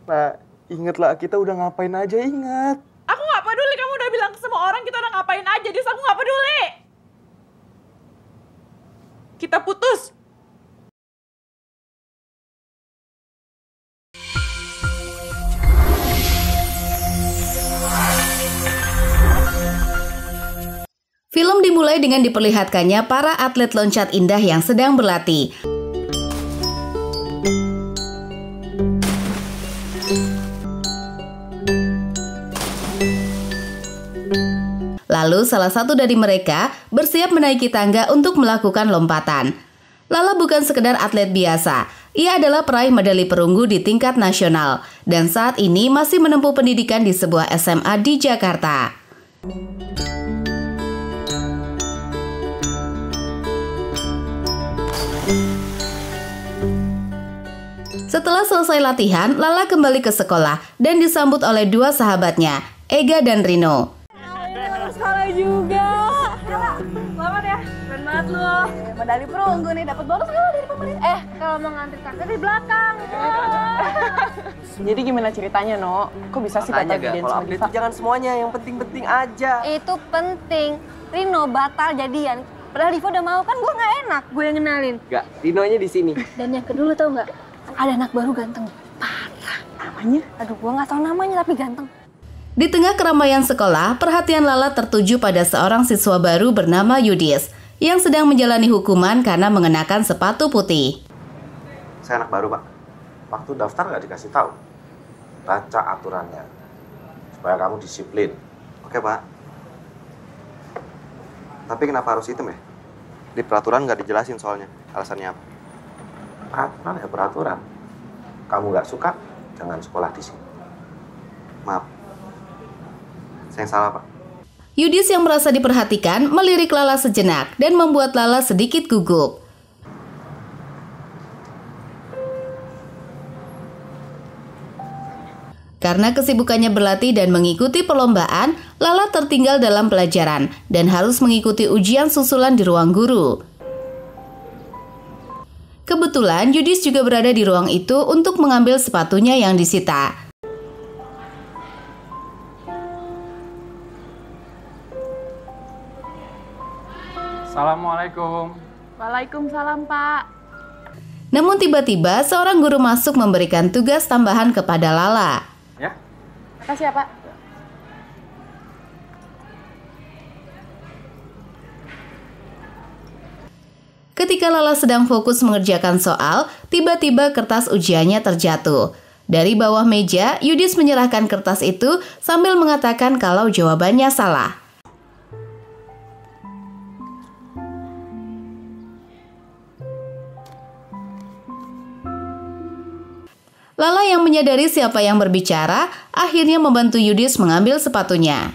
Nah, ingatlah kita udah ngapain aja, ingat. Aku nggak peduli, kamu udah bilang ke semua orang kita udah ngapain aja, Dis. Aku nggak peduli. Kita putus. Film dimulai dengan diperlihatkannya para atlet loncat indah yang sedang berlatih. Lalu salah satu dari mereka bersiap menaiki tangga untuk melakukan lompatan. Lala bukan sekedar atlet biasa, ia adalah peraih medali perunggu di tingkat nasional dan saat ini masih menempuh pendidikan di sebuah SMA di Jakarta. Setelah selesai latihan, Lala kembali ke sekolah dan disambut oleh dua sahabatnya, Ega dan Rino. Sekolah juga. Selamat ya. Keren banget lu. Medali perunggu nih, dapat bonus nggak dari pemerintah? Kalau mau ngantri kakak di belakang. Jadi gimana ceritanya, No? Kok bisa sih batal jadian sama Diva? Jangan semuanya, yang penting-penting aja. Itu penting. Rino batal jadian. Padahal Diva udah mau, kan gue nggak enak gue yang kenalin. Enggak, Rinonya di sini. Dan yang kedua tau nggak? Ada anak baru ganteng. Parah. Namanya? Aduh, gue nggak tahu namanya tapi ganteng. Di tengah keramaian sekolah, perhatian Lala tertuju pada seorang siswa baru bernama Yudis yang sedang menjalani hukuman karena mengenakan sepatu putih. Saya anak baru, Pak. Waktu daftar nggak dikasih tahu. Baca aturannya. Supaya kamu disiplin. Oke, Pak. Tapi kenapa harus hitam ya? Di peraturan nggak dijelasin soalnya. Alasannya apa? Peraturan ya peraturan. Kamu nggak suka, jangan sekolah di sini. Maaf. Saya yang salah, Pak. Yudis yang merasa diperhatikan melirik Lala sejenak dan membuat Lala sedikit gugup. Karena kesibukannya berlatih dan mengikuti perlombaan, Lala tertinggal dalam pelajaran dan harus mengikuti ujian susulan di ruang guru. Kebetulan Yudis juga berada di ruang itu untuk mengambil sepatunya yang disita. Assalamualaikum. Waalaikumsalam, Pak. Namun tiba-tiba seorang guru masuk memberikan tugas tambahan kepada Lala. Ya. Makasih ya, Pak. Ketika Lala sedang fokus mengerjakan soal, tiba-tiba kertas ujiannya terjatuh. Dari bawah meja, Yudis menyerahkan kertas itu sambil mengatakan kalau jawabannya salah. Lala yang menyadari siapa yang berbicara, akhirnya membantu Yudis mengambil sepatunya.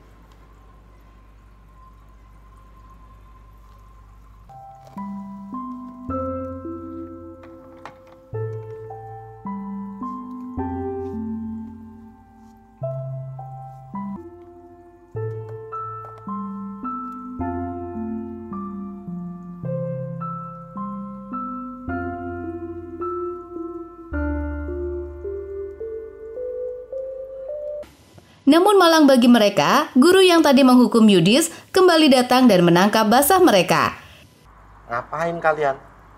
Namun malang bagi mereka, guru yang tadi menghukum Yudis kembali datang dan menangkap basah mereka. Ngapain kalian?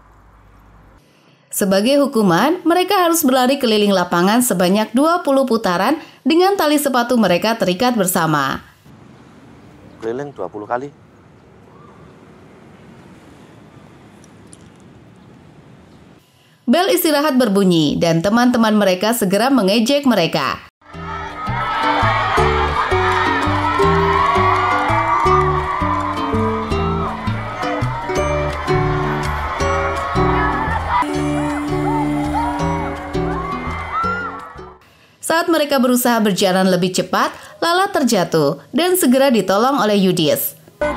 Sebagai hukuman, mereka harus berlari keliling lapangan sebanyak 20 putaran dengan tali sepatu mereka terikat bersama. Keliling 20 kali. Bel istirahat berbunyi dan teman-teman mereka segera mengejek mereka. Saat mereka berusaha berjalan lebih cepat, Lala terjatuh dan segera ditolong oleh Yudis.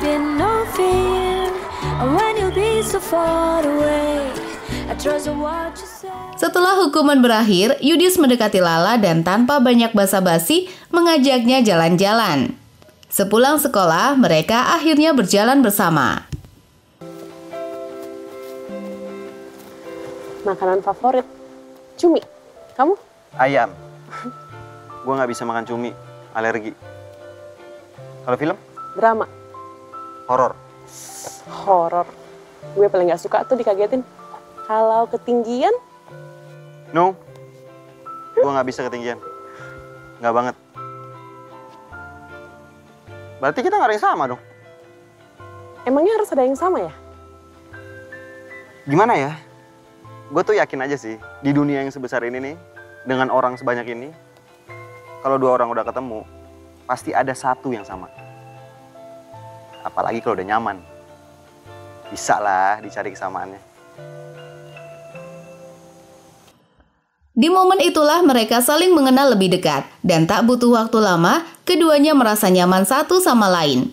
Setelah hukuman berakhir, Yudis mendekati Lala dan tanpa banyak basa-basi mengajaknya jalan-jalan. Sepulang sekolah, mereka akhirnya berjalan bersama. Makanan favorit, cumi. Kamu? Ayam. gue nggak bisa makan cumi, alergi. Kalau film? Drama. Horor. Horor. Gue paling gak suka tuh dikagetin. Kalau ketinggian? No, gue nggak bisa ketinggian. Nggak banget. Berarti kita nggak ada yang sama dong. Emangnya harus ada yang sama ya? Gimana ya? Gue tuh yakin aja sih, di dunia yang sebesar ini nih, dengan orang sebanyak ini, kalau dua orang udah ketemu, pasti ada satu yang sama. Apalagi kalau udah nyaman. Bisa lah dicari kesamaannya. Di momen itulah mereka saling mengenal lebih dekat, dan tak butuh waktu lama, keduanya merasa nyaman satu sama lain.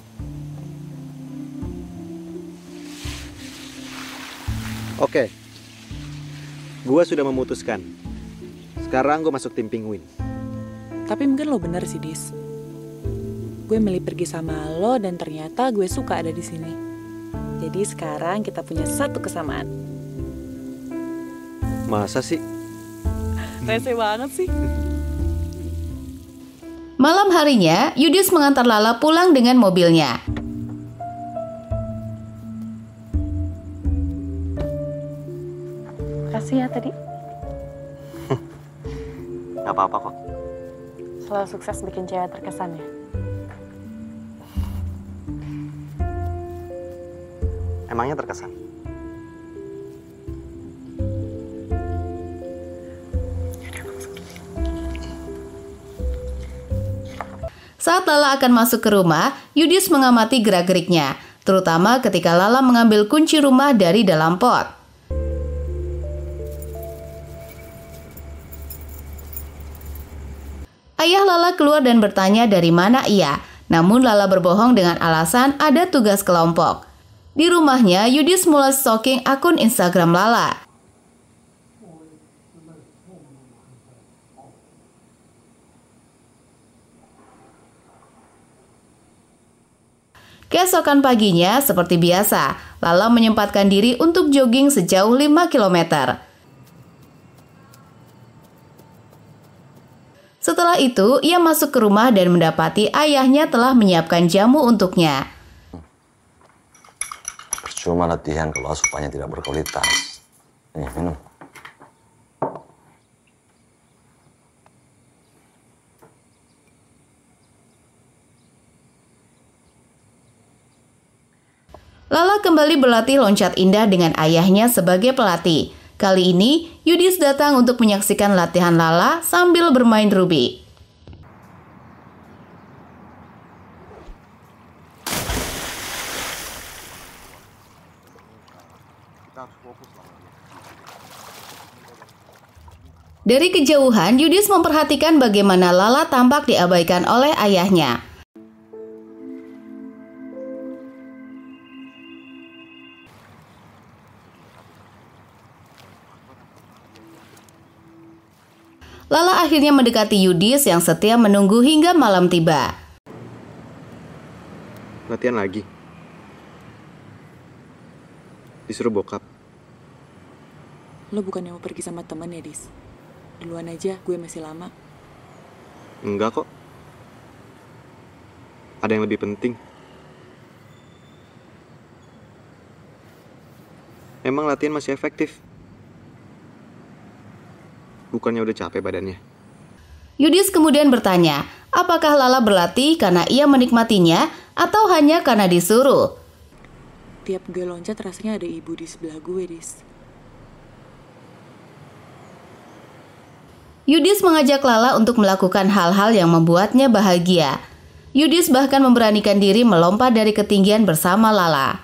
Oke, gue sudah memutuskan. Sekarang gue masuk tim Penguin. Tapi mungkin lo bener sih, Dis. Gue milih pergi sama lo dan ternyata gue suka ada di sini. Jadi sekarang kita punya satu kesamaan. Masa sih? Rese banget sih. Malam harinya, Yudis mengantar Lala pulang dengan mobilnya. Makasih ya tadi. Gak apa-apa kok. Selalu sukses bikin cewek terkesan ya. Emangnya terkesan? Saat Lala akan masuk ke rumah, Yudis mengamati gerak-geriknya, terutama ketika Lala mengambil kunci rumah dari dalam pot. Ayah Lala keluar dan bertanya dari mana ia, namun Lala berbohong dengan alasan ada tugas kelompok. Di rumahnya, Yudis mulai stalking akun Instagram Lala. Keesokan paginya, seperti biasa, Lala menyempatkan diri untuk jogging sejauh 5 km. Setelah itu, ia masuk ke rumah dan mendapati ayahnya telah menyiapkan jamu untuknya. Percuma latihan kalau asupannya tidak berkualitas. Nih, minum. Lala kembali berlatih loncat indah dengan ayahnya sebagai pelatih. Kali ini, Yudis datang untuk menyaksikan latihan Lala sambil bermain Ruby. Dari kejauhan, Yudis memperhatikan bagaimana Lala tampak diabaikan oleh ayahnya. Lala akhirnya mendekati Yudis yang setia menunggu hingga malam tiba. Latihan lagi? Disuruh bokap? Lo bukannya mau pergi sama temen ya, Dis? Duluan aja, gue masih lama. Enggak kok. Ada yang lebih penting. Emang latihan masih efektif? Bukannya udah capek badannya? Yudis kemudian bertanya, apakah Lala berlatih karena ia menikmatinya atau hanya karena disuruh? Tiap gue loncat rasanya ada ibu di sebelah gue, Dis. Yudis mengajak Lala untuk melakukan hal-hal yang membuatnya bahagia. Yudis bahkan memberanikan diri melompat dari ketinggian bersama Lala.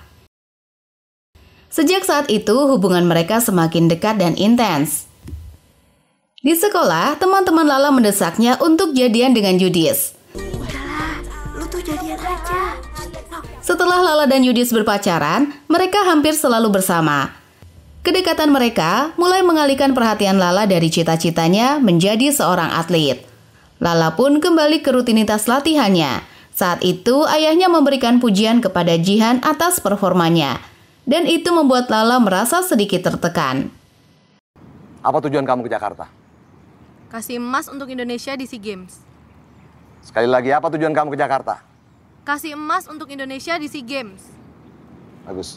Sejak saat itu, hubungan mereka semakin dekat dan intens. Di sekolah, teman-teman Lala mendesaknya untuk jadian dengan Yudis. Udahlah, lu tuh jadian aja. Setelah Lala dan Yudis berpacaran, mereka hampir selalu bersama. Kedekatan mereka mulai mengalihkan perhatian Lala dari cita-citanya menjadi seorang atlet. Lala pun kembali ke rutinitas latihannya. Saat itu, ayahnya memberikan pujian kepada Jihan atas performanya. Dan itu membuat Lala merasa sedikit tertekan. Apa tujuan kamu ke Jakarta? Kasih emas untuk Indonesia di SEA Games. Sekali lagi, apa tujuan kamu ke Jakarta? Kasih emas untuk Indonesia di SEA Games. Bagus.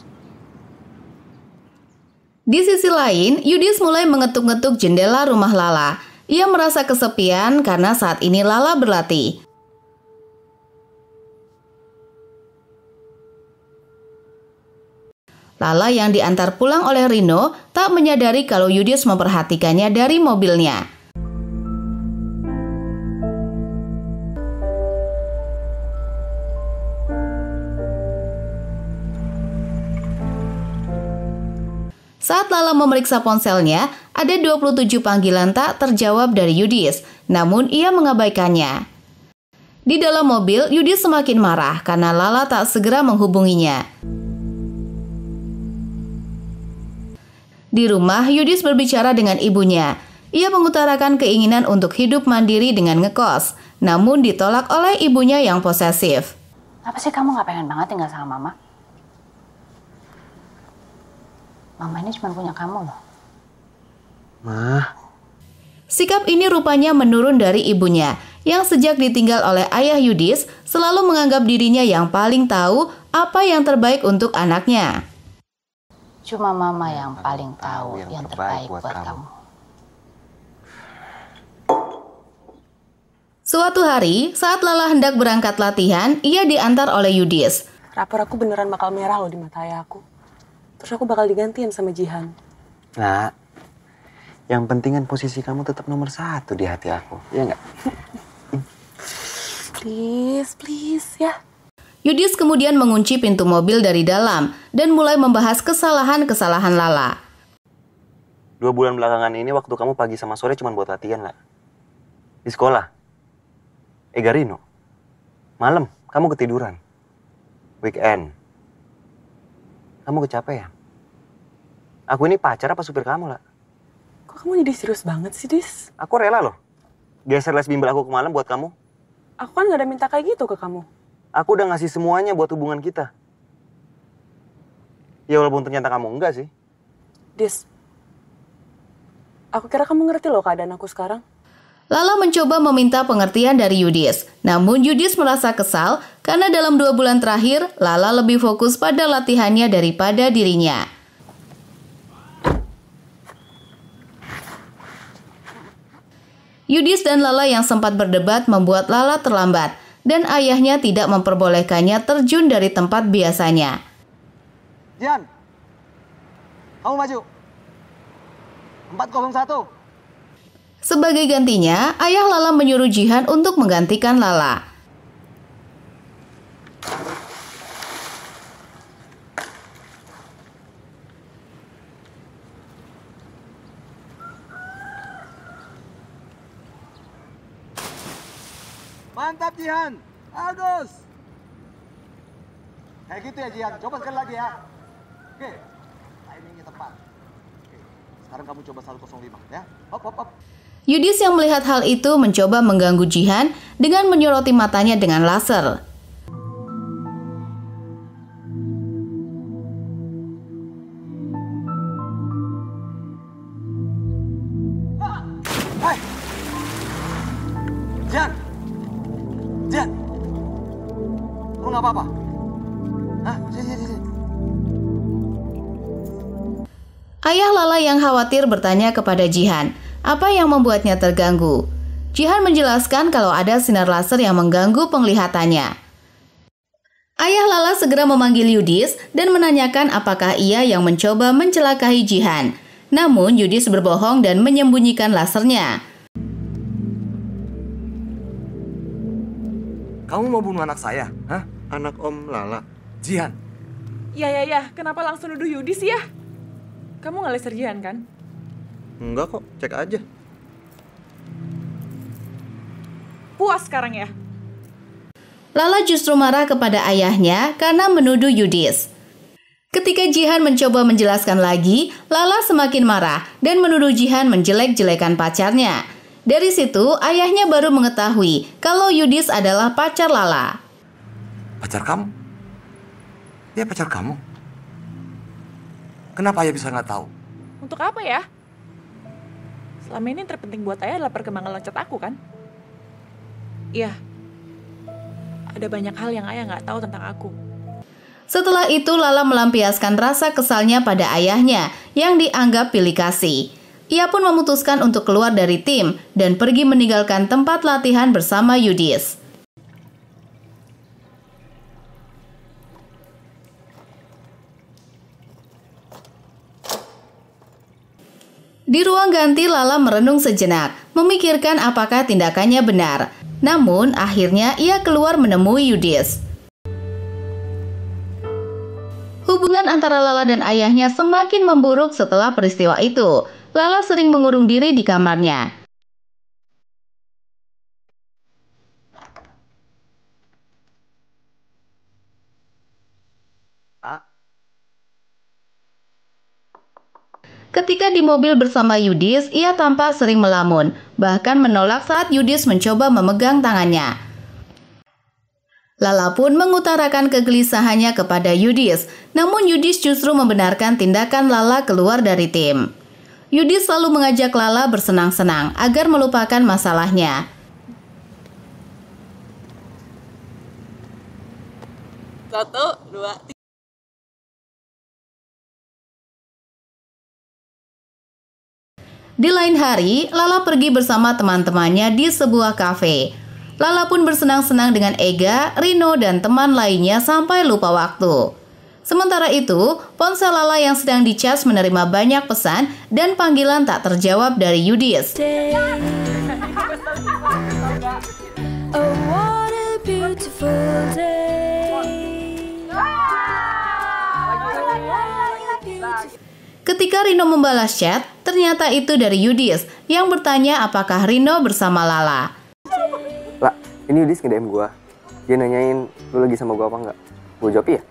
Di sisi lain, Yudis mulai mengetuk-ngetuk jendela rumah Lala. Ia merasa kesepian karena saat ini Lala berlatih. Lala yang diantar pulang oleh Rino tak menyadari kalau Yudis memperhatikannya dari mobilnya. Saat Lala memeriksa ponselnya, ada 27 panggilan tak terjawab dari Yudis, namun ia mengabaikannya. Di dalam mobil, Yudis semakin marah karena Lala tak segera menghubunginya. Di rumah, Yudis berbicara dengan ibunya. Ia mengutarakan keinginan untuk hidup mandiri dengan ngekos, namun ditolak oleh ibunya yang posesif. Apa sih kamu gak pengen banget tinggal sama mama? Mama ini cuma punya kamu loh. Mah. Sikap ini rupanya menurun dari ibunya, yang sejak ditinggal oleh ayah Yudis selalu menganggap dirinya yang paling tahu apa yang terbaik untuk anaknya. Cuma mama yang paling tahu yang terbaik buat kamu. Suatu hari, saat Lala hendak berangkat latihan, ia diantar oleh Yudis. Rapor aku beneran bakal merah loh di mata ayah aku. Terus aku bakal digantiin sama Jihan. Nah, yang penting kan posisi kamu tetap nomor 1 di hati aku, iya nggak? Please ya. Yudis kemudian mengunci pintu mobil dari dalam dan mulai membahas kesalahan-kesalahan Lala. 2 bulan belakangan ini waktu kamu pagi sama sore cuma buat latihan nggak? Di sekolah? Garino? Malam, kamu ketiduran. Weekend. Kamu kecapean. Aku ini pacar apa supir kamu, lah? Kok kamu jadi serius banget sih, Dis? Aku rela loh. Geser les bimbel aku ke malam buat kamu. Aku kan gak ada minta kayak gitu ke kamu. Aku udah ngasih semuanya buat hubungan kita. Ya walaupun ternyata kamu enggak sih. Dis, aku kira kamu ngerti loh keadaan aku sekarang. Lala mencoba meminta pengertian dari Yudis, namun Yudis merasa kesal karena dalam 2 bulan terakhir, Lala lebih fokus pada latihannya daripada dirinya. Yudis dan Lala yang sempat berdebat membuat Lala terlambat, dan ayahnya tidak memperbolehkannya terjun dari tempat biasanya. Jihan, kamu maju. 401. Sebagai gantinya, ayah Lala menyuruh Jihan untuk menggantikan Lala. Mantap Jihan, bagus. Kayak gitu ya Jihan, coba sekali lagi ya. Oke, timingnya tepat. Oke, sekarang kamu coba 105 ya. Hop, hop, hop. Yudis yang melihat hal itu mencoba mengganggu Jihan dengan menyoroti matanya dengan laser. Hai, Jihan, Jihan, kamu nggak apa-apa? Hah, sini. Ayah Lala yang khawatir bertanya kepada Jihan, apa yang membuatnya terganggu. Jihan menjelaskan kalau ada sinar laser yang mengganggu penglihatannya. Ayah Lala segera memanggil Yudis dan menanyakan apakah ia yang mencoba mencelakai Jihan. Namun Yudis berbohong dan menyembunyikan lasernya. Kamu mau bunuh anak saya? Hah? Anak Om Lala? Jihan? Ya, kenapa langsung nuduh Yudis ya? Kamu nggak laser Jihan kan? Enggak kok, cek aja. Puas sekarang ya? Lala justru marah kepada ayahnya karena menuduh Yudis. Ketika Jihan mencoba menjelaskan lagi, Lala semakin marah dan menuduh Jihan menjelek-jelekan pacarnya. Dari situ, ayahnya baru mengetahui kalau Yudis adalah pacar Lala. Pacar kamu? Dia pacar kamu? Kenapa ayah bisa nggak tahu? Untuk apa ya? selama ini yang terpenting buat Ayah adalah perkembangan loncat aku kan? Iya, ada banyak hal yang Ayah nggak tahu tentang aku. Setelah itu Lala melampiaskan rasa kesalnya pada ayahnya yang dianggap pilih kasih. Ia pun memutuskan untuk keluar dari tim dan pergi meninggalkan tempat latihan bersama Yudis. Di ruang ganti Lala merenung sejenak, memikirkan apakah tindakannya benar. Namun akhirnya ia keluar menemui Yudis. Hubungan antara Lala dan ayahnya semakin memburuk setelah peristiwa itu. Lala sering mengurung diri di kamarnya. Ketika di mobil bersama Yudis, ia tampak sering melamun, bahkan menolak saat Yudis mencoba memegang tangannya. Lala pun mengutarakan kegelisahannya kepada Yudis, namun Yudis justru membenarkan tindakan Lala keluar dari tim. Yudis selalu mengajak Lala bersenang-senang agar melupakan masalahnya. Satu, dua, tiga. Di lain hari, Lala pergi bersama teman-temannya di sebuah kafe. Lala pun bersenang-senang dengan Ega, Rino, dan teman lainnya sampai lupa waktu. Sementara itu, ponsel Lala yang sedang dicas menerima banyak pesan dan panggilan tak terjawab dari Yudis. Ketika Rino membalas chat, ternyata itu dari Yudis yang bertanya apakah Rino bersama Lala. Lah, ini Yudis nge-DM gue. Dia nanyain, lu lagi sama gue apa enggak? Gue jawab iya.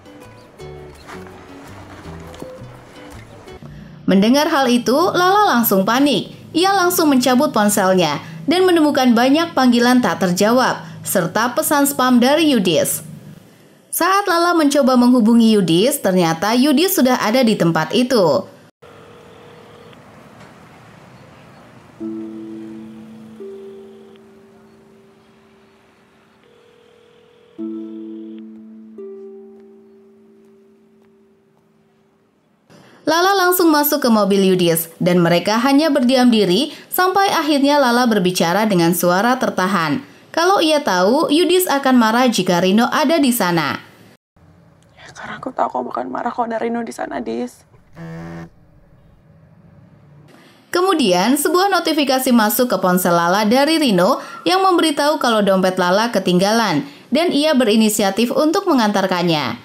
Mendengar hal itu, Lala langsung panik. Ia langsung mencabut ponselnya dan menemukan banyak panggilan tak terjawab, serta pesan spam dari Yudis. Saat Lala mencoba menghubungi Yudis, ternyata Yudis sudah ada di tempat itu. Lala langsung masuk ke mobil Yudis dan mereka hanya berdiam diri sampai akhirnya Lala berbicara dengan suara tertahan. Kalau ia tahu, Yudis akan marah jika Rino ada di sana. Ya, karena aku tahu kau bakal marah kalau ada Rino di sana, Dis. Kemudian, sebuah notifikasi masuk ke ponsel Lala dari Rino yang memberitahu kalau dompet Lala ketinggalan dan ia berinisiatif untuk mengantarkannya.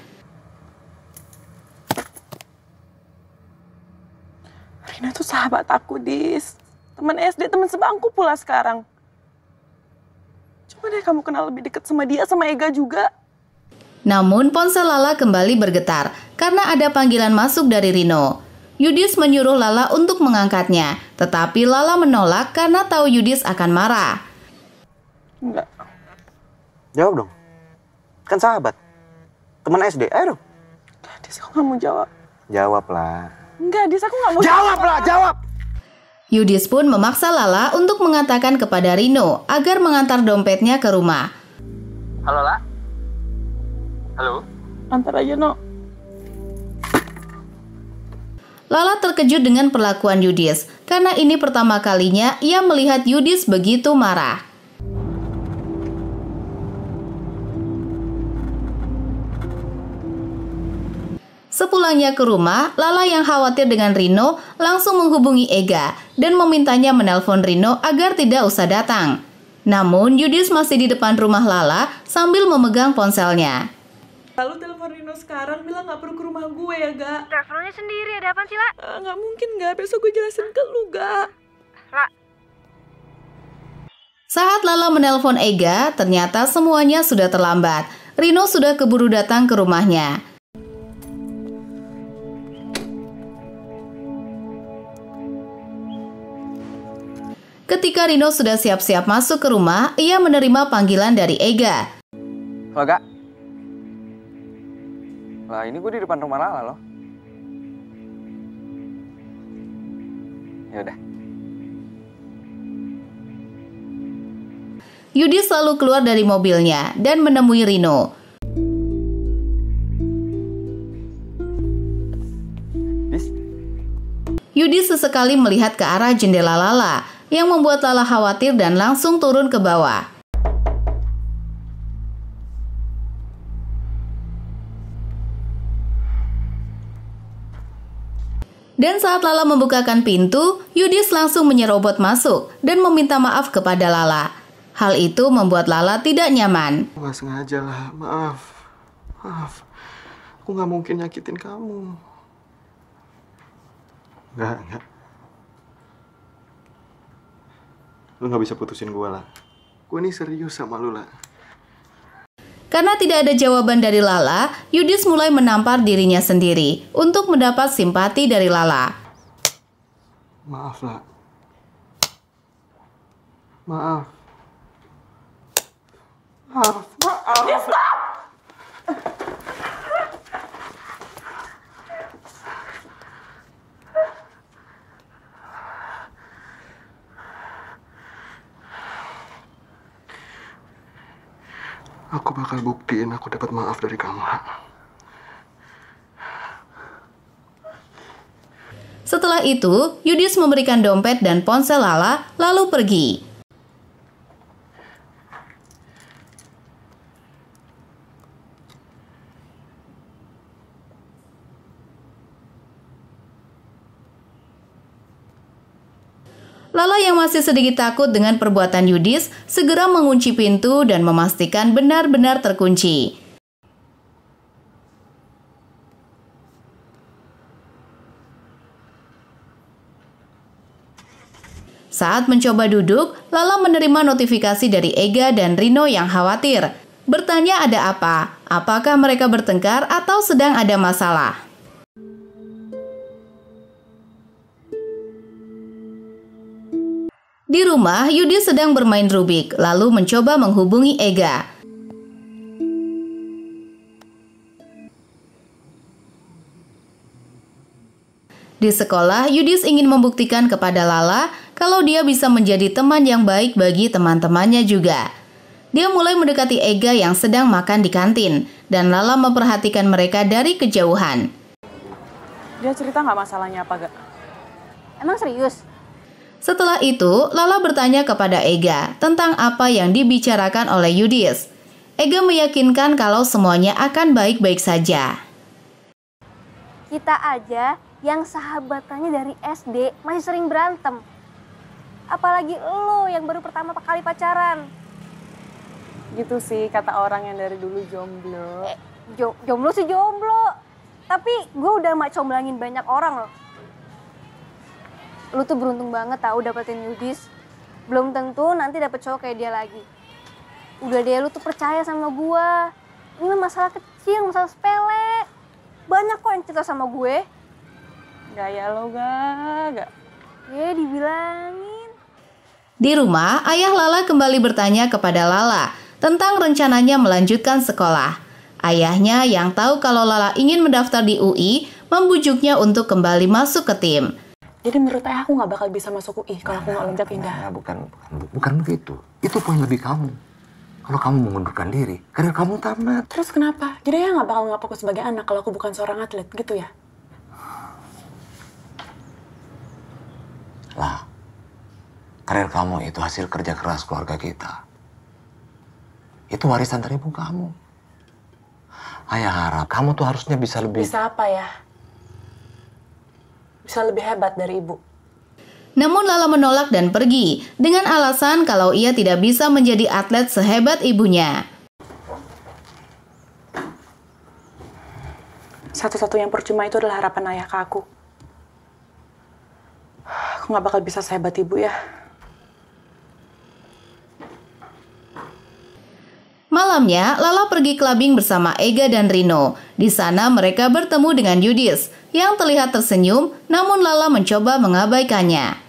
Rino itu sahabat aku, Dis. Teman SD, teman sebangku pula sekarang. Coba deh kamu kenal lebih dekat sama dia, sama Ega juga. Namun ponsel Lala kembali bergetar karena ada panggilan masuk dari Rino. Yudis menyuruh Lala untuk mengangkatnya, tetapi Lala menolak karena tahu Yudis akan marah. Enggak. Jawab dong. Kan sahabat. Teman SD, ayo dong. Dis, aku nggak mau jawab. Jawablah. Enggak, Dis, aku nggak mau Jawablah, jawab! Yudis pun memaksa Lala untuk mengatakan kepada Rino agar mengantar dompetnya ke rumah. Halo, La? Halo? Antar aja, No. Lala terkejut dengan perlakuan Yudis, karena ini pertama kalinya ia melihat Yudis begitu marah. Sepulangnya ke rumah, Lala yang khawatir dengan Rino langsung menghubungi Ega dan memintanya menelpon Rino agar tidak usah datang. Namun Yudis masih di depan rumah Lala sambil memegang ponselnya. Lalu telepon Rino sekarang, bilang gak perlu ke rumah gue ya, Ga. Teleponnya sendiri, ada apa sih, La? Gak mungkin, Ga. Besok gue jelasin ke lu, Ga. La. Saat Lala menelpon Ega, ternyata semuanya sudah terlambat. Rino sudah keburu datang ke rumahnya. Ketika Rino sudah siap-siap masuk ke rumah, ia menerima panggilan dari Ega. Halo, Kak. Lah, ini gue di depan rumah Lala loh. Ya udah. Yudis lalu keluar dari mobilnya dan menemui Rino. Yudis sesekali melihat ke arah jendela Lala, yang membuat Lala khawatir dan langsung turun ke bawah. Dan saat Lala membukakan pintu, Yudis langsung menyerobot masuk dan meminta maaf kepada Lala. Hal itu membuat Lala tidak nyaman. Nggak sengaja lah, maaf. Aku nggak mungkin nyakitin kamu. Enggak. Lu nggak bisa putusin gue lah. Gue ini serius sama lu lah. Karena tidak ada jawaban dari Lala, Yudis mulai menampar dirinya sendiri untuk mendapat simpati dari Lala. Maaf lah. Maaf. Aku bakal buktiin aku dapat maaf dari kamu. Setelah itu, Yudis memberikan dompet dan ponsel Lala, lalu pergi. Lala yang masih sedikit takut dengan perbuatan Yudis segera mengunci pintu dan memastikan benar-benar terkunci. Saat mencoba duduk, Lala menerima notifikasi dari Ega dan Rino yang khawatir. Bertanya ada apa, apakah mereka bertengkar atau sedang ada masalah. Di rumah, Yudis sedang bermain Rubik, lalu mencoba menghubungi Ega. Di sekolah, Yudis ingin membuktikan kepada Lala kalau dia bisa menjadi teman yang baik bagi teman-temannya juga. Dia mulai mendekati Ega yang sedang makan di kantin, dan Lala memperhatikan mereka dari kejauhan. Dia cerita nggak masalahnya apa gak? Emang serius? Setelah itu, Lala bertanya kepada Ega tentang apa yang dibicarakan oleh Yudis. Ega meyakinkan kalau semuanya akan baik-baik saja. Kita aja yang sahabatannya dari SD masih sering berantem. Apalagi lo yang baru pertama kali pacaran. Gitu sih kata orang yang dari dulu jomblo. Jomblo sih jomblo. Tapi gue udah comblangin banyak orang loh. Lu tuh beruntung banget tahu dapetin Yudis. Belum tentu nanti dapet cowok kayak dia lagi. Udah deh, lu tuh percaya sama gua. Ini masalah kecil, masalah sepele. Banyak kok yang cerita sama gue. Gaya lo gak? Ya dibilangin. Di rumah, ayah Lala kembali bertanya kepada Lala tentang rencananya melanjutkan sekolah. Ayahnya yang tahu kalau Lala ingin mendaftar di UI, membujuknya untuk kembali masuk ke tim. Jadi menurut ayah aku nggak bakal bisa masuk UI kalau aku nggak loncat indah. Bukan begitu. Itu poin lebih kamu. Kalau kamu mengundurkan diri, karir kamu tamat. Terus kenapa? Jadi ayah nggak bakal ngaku sebagai anak kalau aku bukan seorang atlet, gitu ya? Lah, karir kamu itu hasil kerja keras keluarga kita. Itu warisan dari ibu kamu. Ayah harap kamu tuh harusnya bisa lebih... Bisa apa ya? Bisa lebih hebat dari ibu. Namun Lala menolak dan pergi dengan alasan kalau ia tidak bisa menjadi atlet sehebat ibunya. Satu-satunya yang percuma itu adalah harapan ayah ke aku. Aku nggak bakal bisa sehebat ibu ya. Malamnya, Lala pergi clubbing bersama Ega dan Rino. Di sana mereka bertemu dengan Yudis yang terlihat tersenyum, namun Lala mencoba mengabaikannya.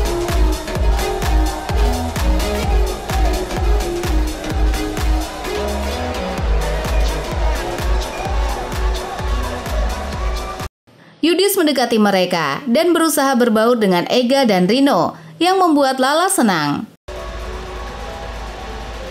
Yudis mendekati mereka dan berusaha berbaur dengan Ega dan Rino yang membuat Lala senang.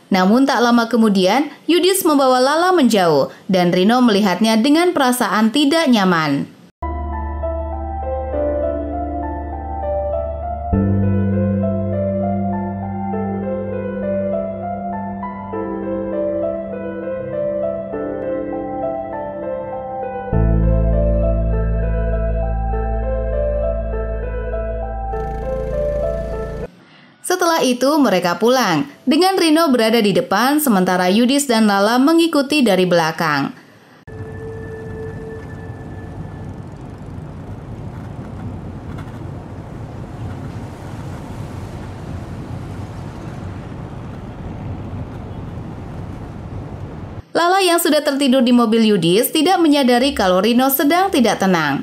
Namun tak lama kemudian, Yudis membawa Lala menjauh dan Rino melihatnya dengan perasaan tidak nyaman. Setelah itu mereka pulang, dengan Rino berada di depan sementara Yudis dan Lala mengikuti dari belakang. Lala yang sudah tertidur di mobil Yudis tidak menyadari kalau Rino sedang tidak tenang.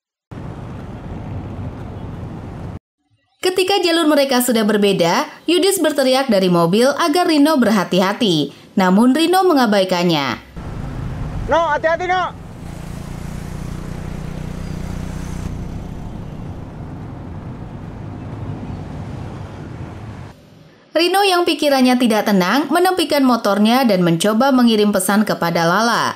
Ketika jalur mereka sudah berbeda, Yudis berteriak dari mobil agar Rino berhati-hati. Namun Rino mengabaikannya. No, hati-hati, No! Rino yang pikirannya tidak tenang menepikan motornya dan mencoba mengirim pesan kepada Lala.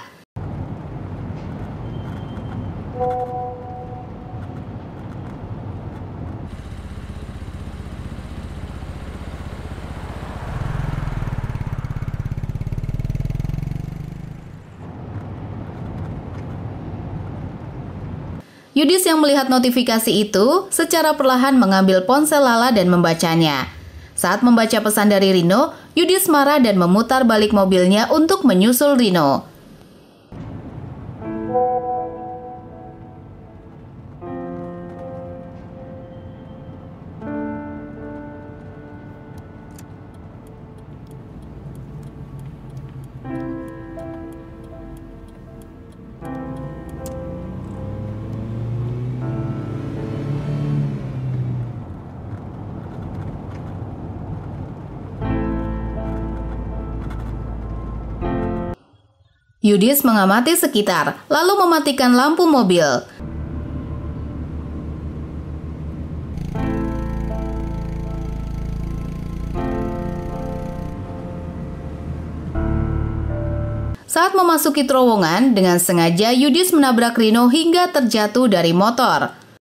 Yudis yang melihat notifikasi itu secara perlahan mengambil ponsel Lala dan membacanya. Saat membaca pesan dari Rino, Yudis marah dan memutar balik mobilnya untuk menyusul Rino. Yudis mengamati sekitar, lalu mematikan lampu mobil. Saat memasuki terowongan, dengan sengaja Yudis menabrak Rino hingga terjatuh dari motor.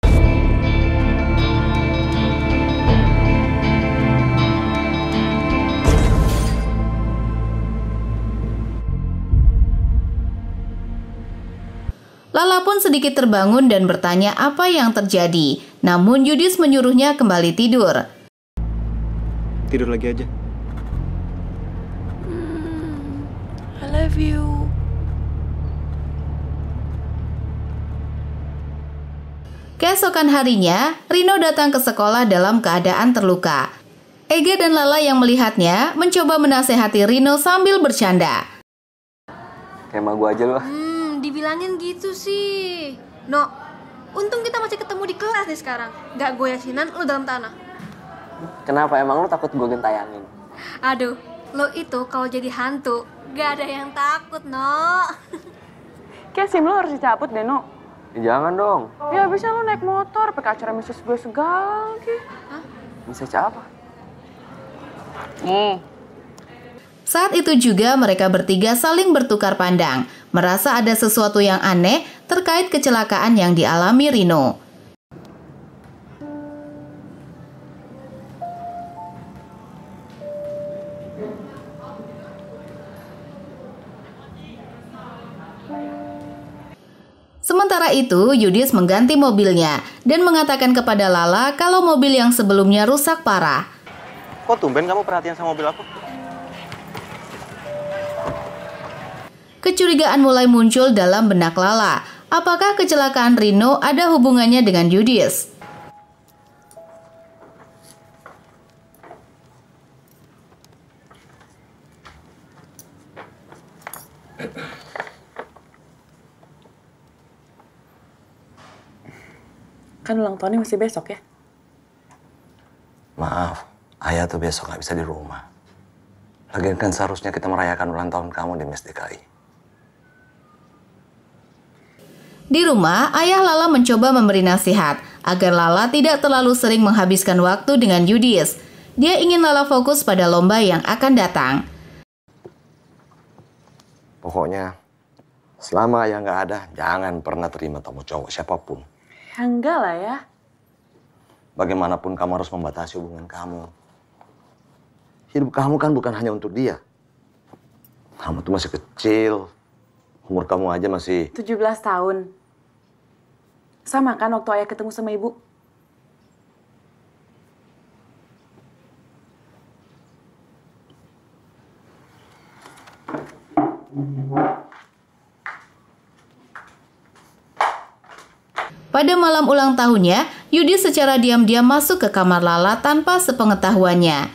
Lala pun sedikit terbangun dan bertanya apa yang terjadi. Namun Yudis menyuruhnya kembali tidur. Tidur lagi aja. I love you. Keesokan harinya, Rino datang ke sekolah dalam keadaan terluka. Ega dan Lala yang melihatnya mencoba menasehati Rino sambil bercanda. Kayak emak gua aja lu. Dibilangin gitu sih. No, untung kita masih ketemu di kelas nih sekarang. Gak gue yasinan, lu dalam tanah. Kenapa emang lu takut gua gentayangin? Aduh, lo itu kalau jadi hantu, gak ada yang takut, No. Kayak SIM lo harus dicabut deh, No. Jangan dong. Ya abisnya lo naik motor, pakai acara misis gue segala lagi. Hah? Misis apa? Nih. Saat itu juga mereka bertiga saling bertukar pandang, merasa ada sesuatu yang aneh terkait kecelakaan yang dialami Rino. Sementara itu, Yudis mengganti mobilnya dan mengatakan kepada Lala kalau mobil yang sebelumnya rusak parah. Kok tumben kamu perhatian sama mobil aku? Kecurigaan mulai muncul dalam benak Lala. Apakah kecelakaan Rino ada hubungannya dengan Yudis? Kan ulang tahunnya masih besok ya? Maaf, ayah tuh besok nggak bisa di rumah. Lagian kan seharusnya kita merayakan ulang tahun kamu di Mes DKI. Di rumah, ayah Lala mencoba memberi nasihat agar Lala tidak terlalu sering menghabiskan waktu dengan Yudis. Dia ingin Lala fokus pada lomba yang akan datang. Pokoknya selama ayah nggak ada, jangan pernah terima tamu cowok siapapun. Ya enggak lah ya. Bagaimanapun kamu harus membatasi hubungan kamu. Hidup kamu kan bukan hanya untuk dia. Kamu tuh masih kecil. Umur kamu aja masih 17 tahun. Sama kan waktu ayah ketemu sama ibu? Pada malam ulang tahunnya, Yudis secara diam-diam masuk ke kamar Lala tanpa sepengetahuannya.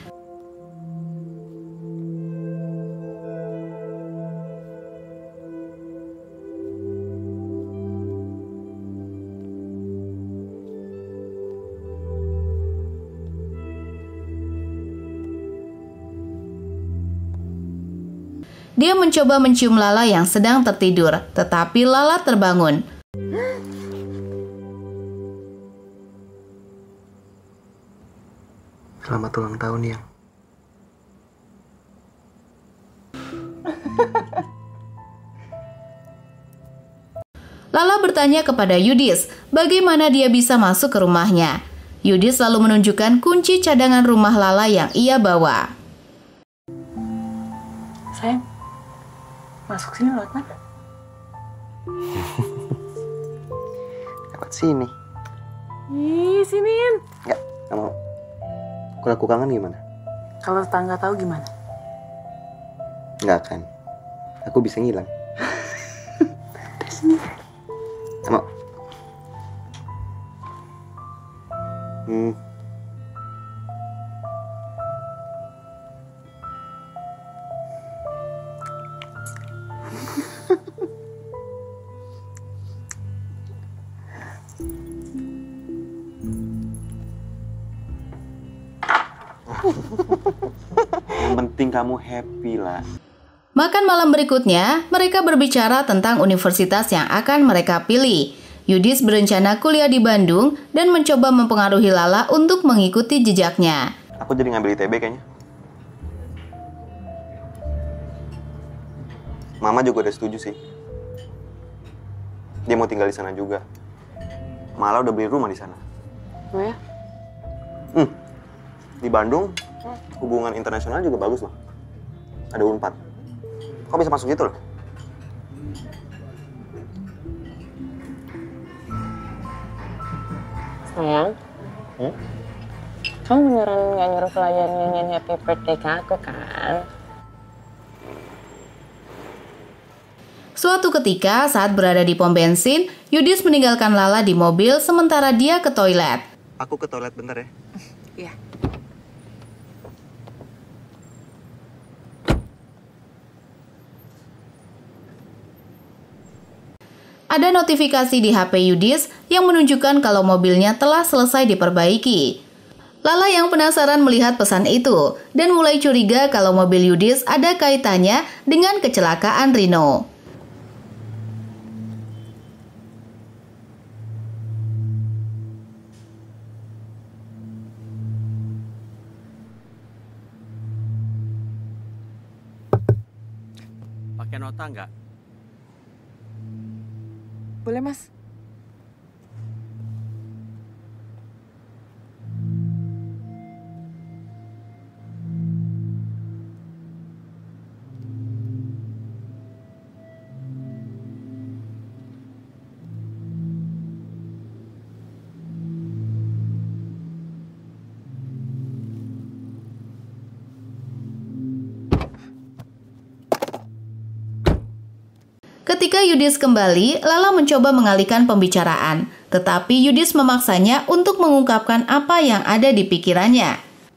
Dia mencoba mencium Lala yang sedang tertidur, tetapi Lala terbangun. Selamat ulang tahun, Yang. Lala bertanya kepada Yudis bagaimana dia bisa masuk ke rumahnya. Yudis lalu menunjukkan kunci cadangan rumah Lala yang ia bawa. Sayang, masuk sini lewat mana? Lewat sini. Ih, siniin. Nggak mau. Kalau aku kangen gimana? Kalau tetangga tahu gimana? Nggak akan. Aku bisa ngilang. Sini. Nggak mau. Yang penting kamu happy lah. Makan malam berikutnya, mereka berbicara tentang universitas yang akan mereka pilih. Yudis berencana kuliah di Bandung dan mencoba mempengaruhi Lala untuk mengikuti jejaknya. Aku jadi ngambil ITB kayaknya. Mama juga udah setuju sih. Dia mau tinggal di sana juga. Malah udah beli rumah di sana. Oh ya? Di Bandung, hubungan internasional juga bagus loh. Ada Unpad. Kok bisa masuk gitu loh? Sayang, kamu beneran nggak nyuruh pelayan nyanyiin happy birthday ke aku kan? Suatu ketika saat berada di pom bensin, Yudis meninggalkan Lala di mobil sementara dia ke toilet. Aku ke toilet bentar ya. Iya. Ada notifikasi di HP Yudis yang menunjukkan kalau mobilnya telah selesai diperbaiki. Lala yang penasaran melihat pesan itu dan mulai curiga kalau mobil Yudis ada kaitannya dengan kecelakaan Rino. Pakai nota nggak? Boleh, Mas? Ketika Yudis kembali, Lala mencoba mengalihkan pembicaraan, tetapi Yudis memaksanya untuk mengungkapkan apa yang ada di pikirannya.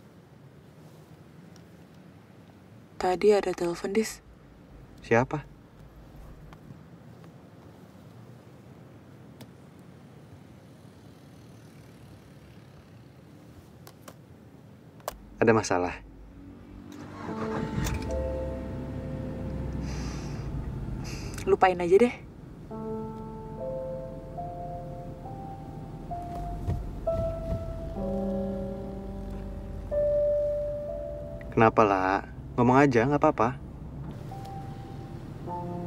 Tadi ada telepon, Dis. Siapa? Ada masalah? Lupain aja deh. Kenapa lah? Ngomong aja, nggak apa-apa.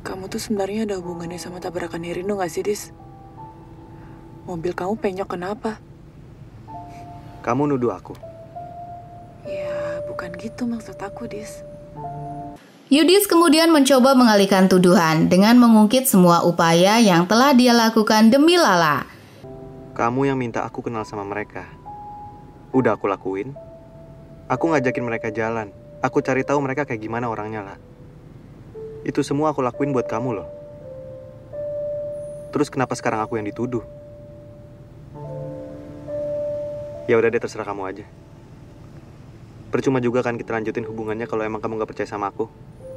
Kamu tuh sebenarnya ada hubungannya sama tabrakan Rino gak sih, Dis? Mobil kamu penyok kenapa? Kamu nuduh aku. Ya, bukan gitu maksud aku, Dis. Yudis kemudian mencoba mengalihkan tuduhan dengan mengungkit semua upaya yang telah dia lakukan demi Lala. Kamu yang minta aku kenal sama mereka. Udah aku lakuin. Aku ngajakin mereka jalan. Aku cari tahu mereka kayak gimana orangnya lah. Itu semua aku lakuin buat kamu loh. Terus kenapa sekarang aku yang dituduh? Ya udah deh, terserah kamu aja. Percuma juga kan kita lanjutin hubungannya kalau emang kamu gak percaya sama aku.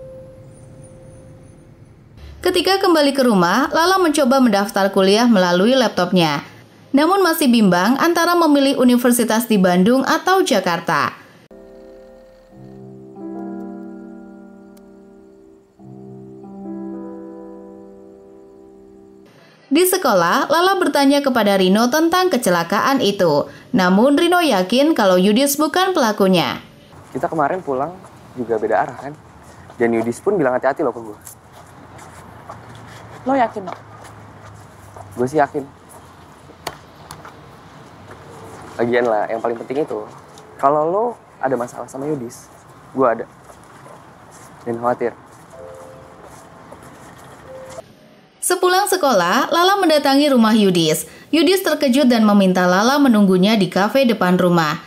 Ketika kembali ke rumah, Lala mencoba mendaftar kuliah melalui laptopnya. Namun masih bimbang antara memilih universitas di Bandung atau Jakarta. Di sekolah, Lala bertanya kepada Rino tentang kecelakaan itu. Namun Rino yakin kalau Yudis bukan pelakunya. Kita kemarin pulang juga beda arah kan? Dan Yudis pun bilang hati-hati loh ke gue. Lo yakin, no? Gue sih yakin. Lagian lah, yang paling penting itu, kalau lo ada masalah sama Yudis, gue ada. Jangan khawatir. Sepulang sekolah, Lala mendatangi rumah Yudis. Yudis terkejut dan meminta Lala menunggunya di kafe depan rumah.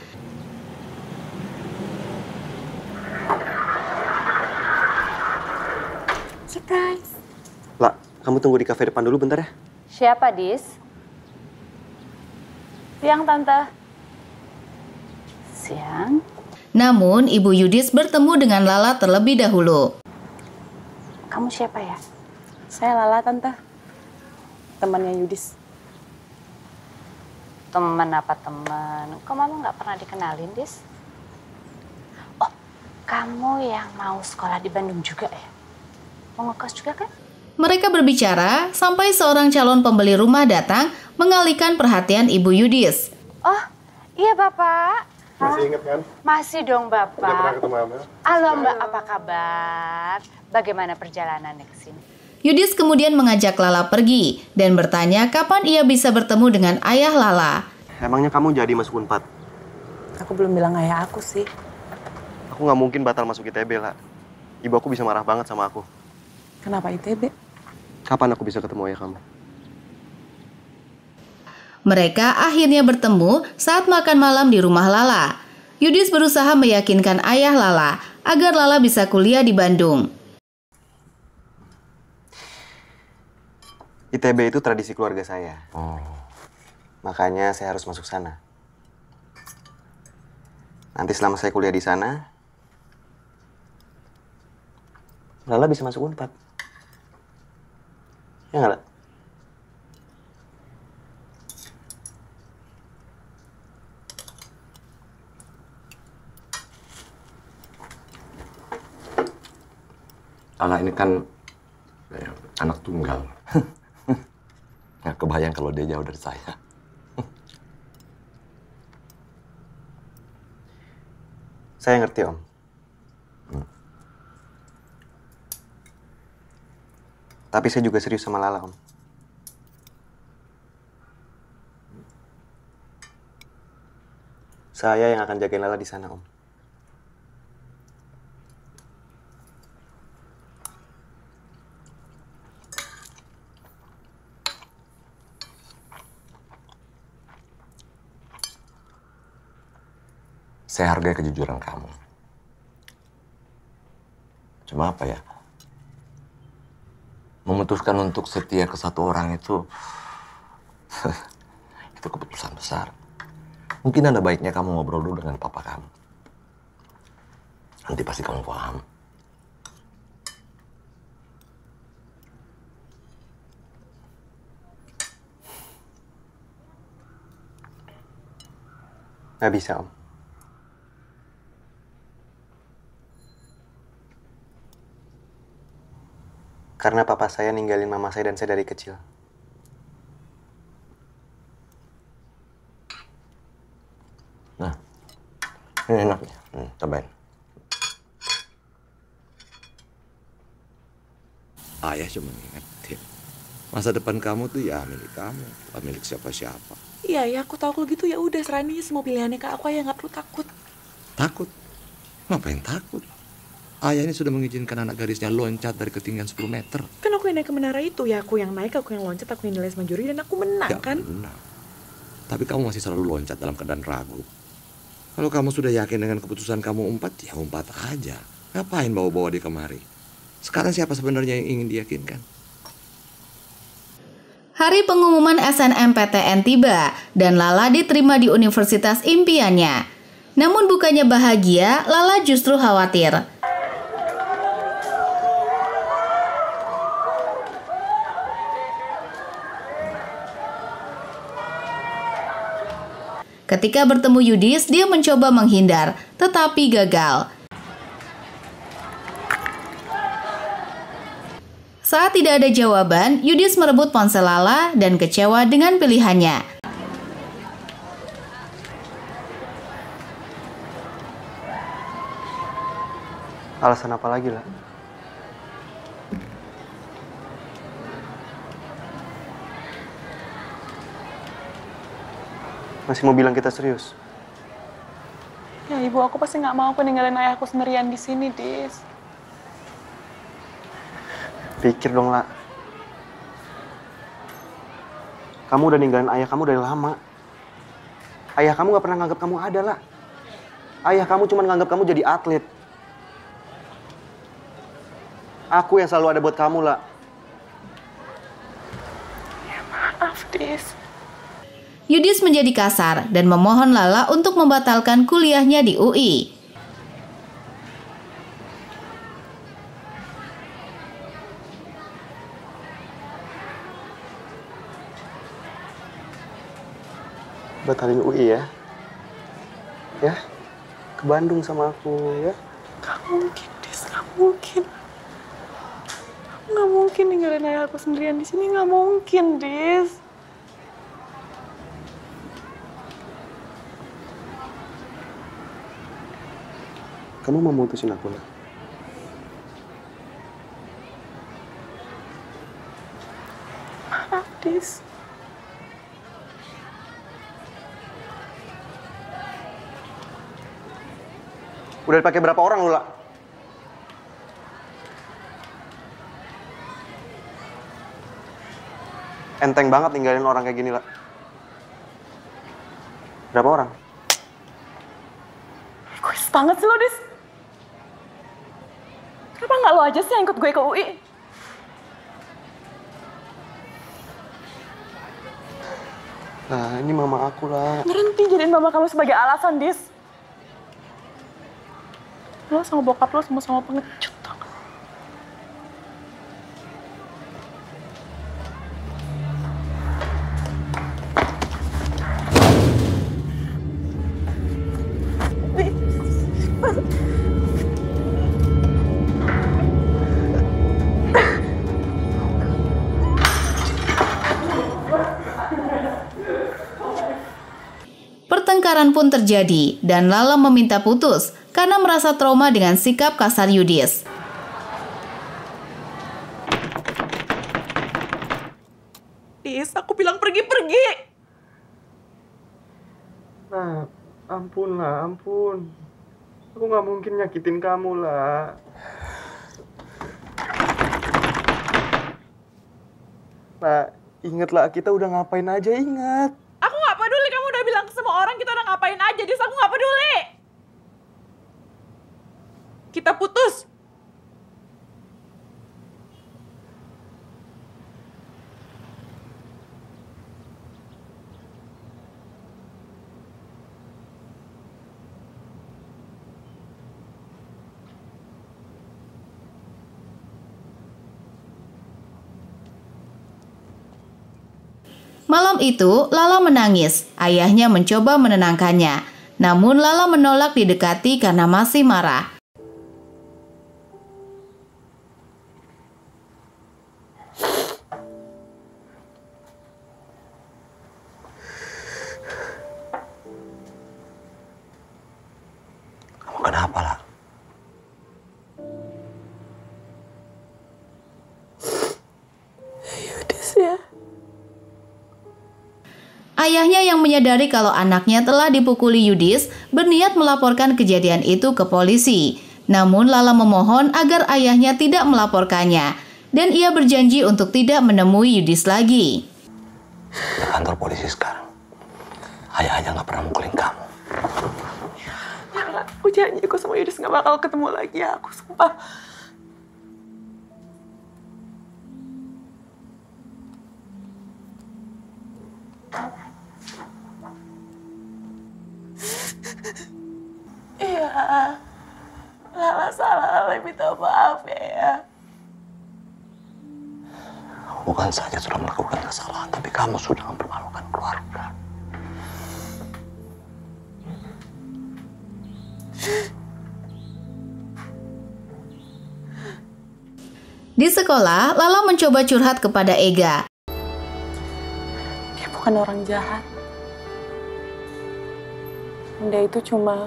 Surprise. Lah, kamu tunggu di kafe depan dulu bentar ya. Siapa, Dis? Siang, Tante. Siang. Namun, Ibu Yudis bertemu dengan Lala terlebih dahulu. Kamu siapa ya? Saya Lala, Tante. Temannya Yudis. Teman apa teman? Kok Mama nggak pernah dikenalin, Dis? Oh, kamu yang mau sekolah di Bandung juga ya? Mau ngekos juga kan? Mereka berbicara sampai seorang calon pembeli rumah datang mengalihkan perhatian Ibu Yudis. Oh, iya Bapak. Masih ingat kan? Masih dong Bapak. Udah pernah ketemu Amel? Halo Mbak, apa kabar? Bagaimana perjalanannya ke sini? Yudis kemudian mengajak Lala pergi dan bertanya kapan ia bisa bertemu dengan ayah Lala. Emangnya kamu jadi masuk Unpad? Aku belum bilang ayah aku sih. Aku nggak mungkin batal masuk ITB lah. Ibu aku bisa marah banget sama aku. Kenapa ITB? Kapan aku bisa ketemu ayah kamu? Mereka akhirnya bertemu saat makan malam di rumah Lala. Yudis berusaha meyakinkan ayah Lala agar Lala bisa kuliah di Bandung. ITB itu tradisi keluarga saya. Makanya saya harus masuk sana. Nanti selama saya kuliah di sana, Lala bisa masuk Unpad. Ya nggak, La? Lala ini kan anak tunggal. Nggak kebayang kalau dia jauh dari saya. Saya ngerti, Om. Tapi saya juga serius sama Lala, Om. Saya yang akan jagain Lala di sana, Om. Saya hargai kejujuran kamu. Cuma apa ya? Memutuskan untuk setia ke satu orang itu itu keputusan besar. Mungkin ada baiknya kamu ngobrol dulu dengan papa kamu. Nanti pasti kamu paham. Nggak bisa, Om. Karena papa saya ninggalin mama saya dan saya dari kecil. Nah, ini enaknya. Cobain. Ayah cuma ngingetin. Masa depan kamu tuh ya milik kamu, bukan milik siapa-siapa. Iya ya, aku tahu kalau gitu ya udah serahin aja semua pilihannya ke aku, Ayah nggak perlu takut. Takut? Ngapain takut? Ayah ini sudah mengizinkan anak gadisnya loncat dari ketinggian 10 meter. Kan aku yang naik ke menara itu, ya aku yang naik, aku yang loncat, aku yang nilai sama juri, dan aku menang kan? Benar. Tapi kamu masih selalu loncat dalam keadaan ragu. Kalau kamu sudah yakin dengan keputusan kamu umpat, ya umpat aja. Ngapain bawa-bawa dia kemari? Sekarang siapa sebenarnya yang ingin diyakinkan? Hari pengumuman SNMPTN tiba dan Lala diterima di universitas impiannya. Namun bukannya bahagia, Lala justru khawatir. Ketika bertemu Yudis, dia mencoba menghindar, tetapi gagal. Saat tidak ada jawaban, Yudis merebut ponsel Lala dan kecewa dengan pilihannya. Alasan apa lagi, lah? Masih mau bilang kita serius? Ya ibu, aku pasti nggak mau peninggalin ayahku sendirian di sini, Dis. Pikir dong, lah. Kamu udah ninggalin ayah kamu dari lama. Ayah kamu nggak pernah nganggap kamu ada, lah. Ayah kamu cuma nganggap kamu jadi atlet. Aku yang selalu ada buat kamu, lah. Ya maaf, Dis. Yudis menjadi kasar dan memohon Lala untuk membatalkan kuliahnya di UI. Batalin UI ya? Ya? Ke Bandung sama aku, ya? Gak mungkin, Dis. Gak mungkin. Gak mungkin ninggalin ayah aku sendirian di sini. Gak mungkin, Dis. Kamu mau mutusin aku, lah? Maaf, Dis. Udah dipakai berapa orang lu, lah? Enteng banget ninggalin orang kayak gini, lah. Berapa orang? Egois banget sih lo, Dis. Kenapa nggak lo aja sih yang ikut gue ke UI? Nah, ini mama aku, lah. Berhenti jadiin mama kamu sebagai alasan, Dis. Lo sama bokap lo sama-sama pengecut. Pertengkaran pun terjadi dan Lala meminta putus karena merasa trauma dengan sikap kasar Yudis. Dis, aku bilang pergi-pergi. Nah, ampun, lah, ampun. Aku nggak mungkin nyakitin kamu, lah. Nah, ingatlah kita udah ngapain aja, ingat. Aku nggak peduli, kamu udah bilang ke semua orang kita udah ngapain aja, Dis. Aku nggak peduli. Kita putus. Malam itu, Lala menangis. Ayahnya mencoba menenangkannya. Namun Lala menolak didekati karena masih marah. Kamu kenapa, lah? Ayahnya yang menyadari kalau anaknya telah dipukuli Yudis berniat melaporkan kejadian itu ke polisi. Namun Lala memohon agar ayahnya tidak melaporkannya dan ia berjanji untuk tidak menemui Yudis lagi. Ke kantor polisi sekarang. Ayah aja nggak pernah mukulin kamu. Ya, aku janji aku sama Yudis nggak bakal ketemu lagi ya, aku sumpah. Iya, Lala salah, Lala minta maaf ya. Bukan saja sudah melakukan kesalahan, tapi kamu sudah mempermalukan keluarga. Di sekolah, Lala mencoba curhat kepada Ega. Dia bukan orang jahat. Dia itu cuma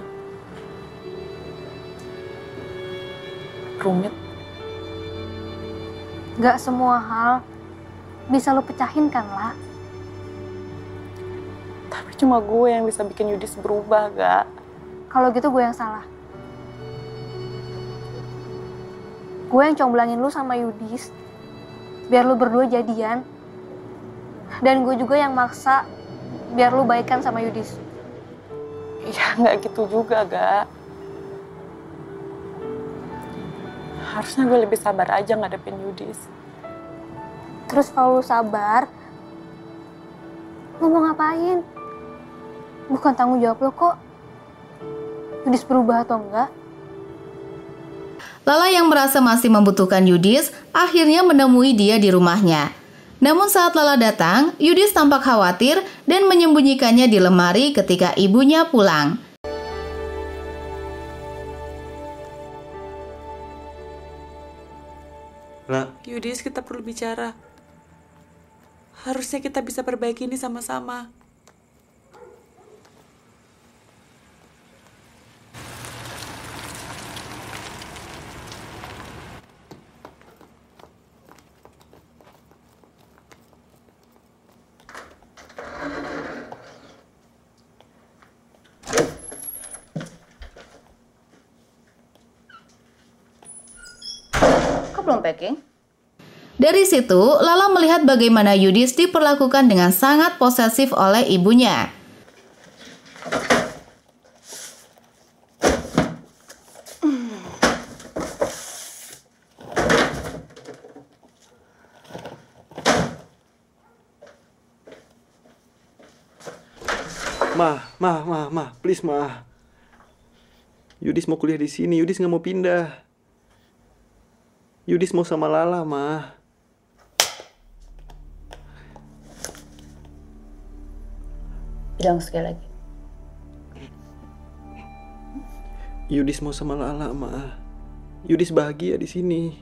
rumit. Gak semua hal bisa lo pecahin kan, La? Tapi cuma gue yang bisa bikin Yudis berubah, Gak? Kalau gitu gue yang salah. Gue yang comblangin lu sama Yudis biar lu berdua jadian. Dan gue juga yang maksa biar lu baikan sama Yudis. Ya nggak gitu juga, Gak. Harusnya gue lebih sabar aja ngadepin Yudis. Terus kalau lu sabar, lu mau ngapain? Bukan tanggung jawab lo kok. Yudis berubah atau enggak? Lala yang merasa masih membutuhkan Yudis akhirnya menemui dia di rumahnya. Namun saat Lala datang, Yudis tampak khawatir dan menyembunyikannya di lemari ketika ibunya pulang. Yudis, kita perlu bicara. Harusnya kita bisa perbaiki ini sama-sama. Belum packing? Dari situ, Lala melihat bagaimana Yudis diperlakukan dengan sangat posesif oleh ibunya. Ma, please ma. Yudis mau kuliah di sini, Yudis nggak mau pindah. Yudis mau sama Lala, Ma. Bilang sekali lagi. Yudis mau sama Lala, Ma. Yudis bahagia di sini.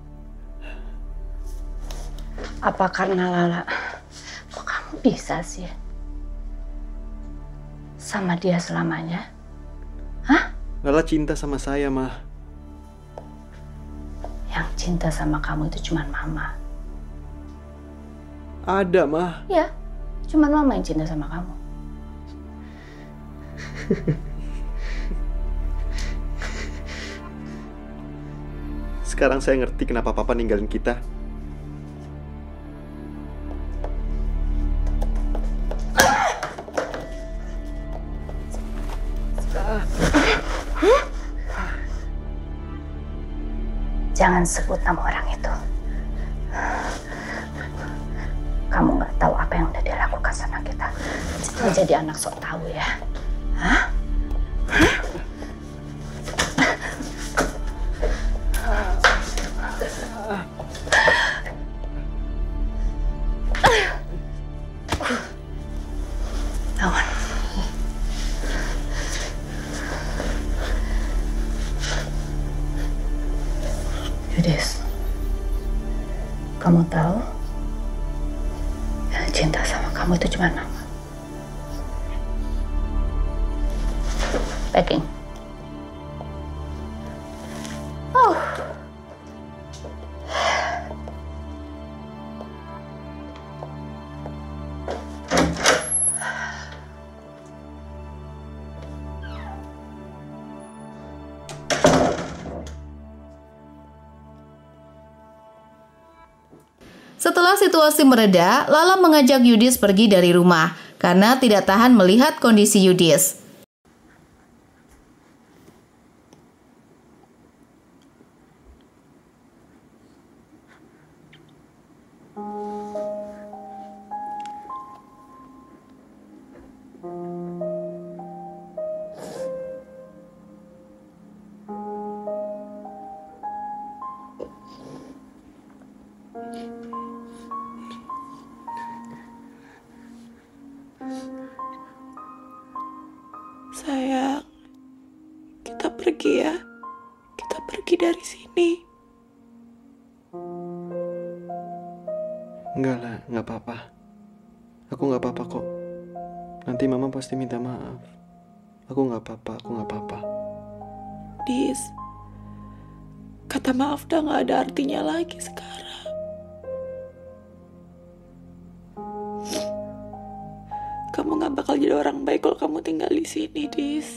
Apa karena Lala? Kok kamu bisa sih sama dia selamanya? Hah? Lala cinta sama saya, Ma. Yang cinta sama kamu itu cuma Mama. Ada, Ma. Iya, cuma Mama yang cinta sama kamu. Sekarang saya ngerti kenapa Papa ninggalin kita. Jangan sebut nama orang itu. Kamu nggak tahu apa yang udah dia lakukan sama kita. Jangan jadi anak sok tahu ya. Hah? Lawan. Yudis, kamu tahu yang cinta sama kamu itu cuma Mama. Packing. Setelah situasi mereda, Lala mengajak Yudis pergi dari rumah karena tidak tahan melihat kondisi Yudis. Sayang, kita pergi ya. Kita pergi dari sini. Enggak lah, nggak apa-apa. Aku nggak apa-apa kok. Nanti mama pasti minta maaf. Aku nggak apa-apa. Dis, kata maaf udah nggak ada artinya lagi sekarang. Kamu nggak bakal jadi orang baik kalau kamu tinggal di sini, Dis.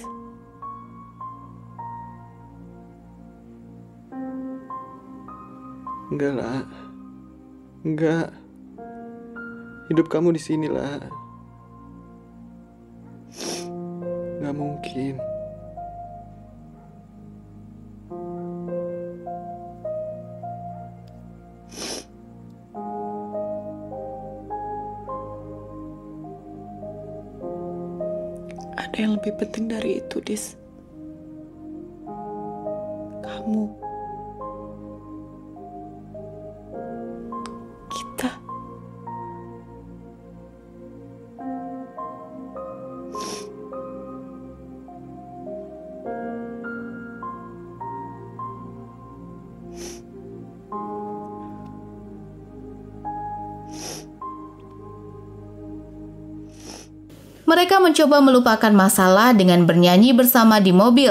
Enggak lah. Enggak. Hidup kamu di sini lah. Nggak mungkin. Ada yang lebih penting dari itu, Dis. Kamu. Kita. Mereka mencoba melupakan masalah dengan bernyanyi bersama di mobil.